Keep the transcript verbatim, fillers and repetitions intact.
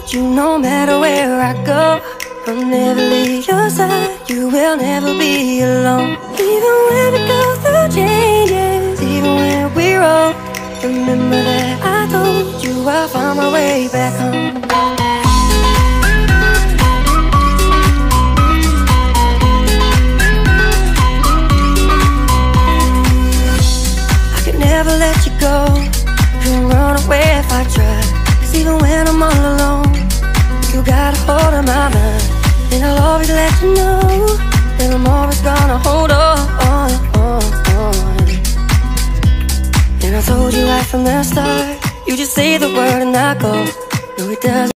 told you no matter where I go, I'll never leave your side. You will never be alone. Even when we go through changes, even when we're old, remember that I told you I'll find my way back home. I could never let you go, couldn't run away if I tried. Cause even when I'm all alone, you got a hold of my mind. And I'll always let you know that I'm always gonna hold on, on, on, on. And I told you right from the start, you just say the word and I go. No, it doesn't